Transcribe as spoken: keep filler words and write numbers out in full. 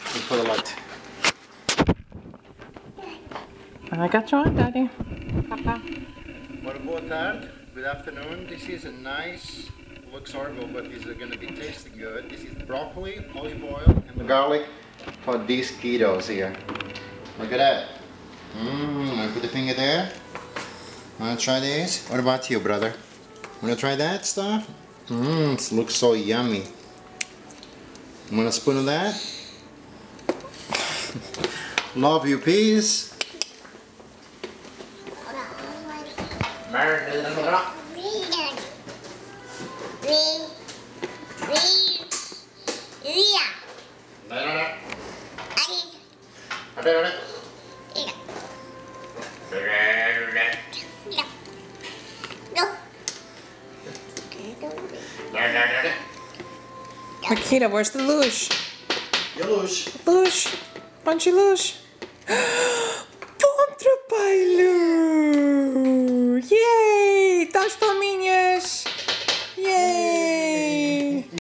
and put a light. I got you on, Daddy. Papa. What about that? Good afternoon. This is a nice, looks horrible, but it's going to be tasting good. This is broccoli, olive oil, and the garlic for these kiddos here. Look at that. Mmm, I put the finger there. Wanna try this? What about you, brother? Wanna try that stuff? Mmm, it looks so yummy. Want a spoon of that? Love you, peace. Makita, where's the luge? Your luge. Luge. Punchy luge. Bom trabalho!